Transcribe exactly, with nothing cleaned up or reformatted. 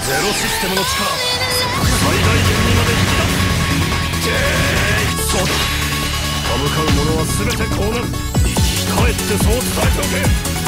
ゼロシステムの力最大限にまで引き出す。そうだ、歯向かう者は全てこうなる。生き返ってそう伝えておけ。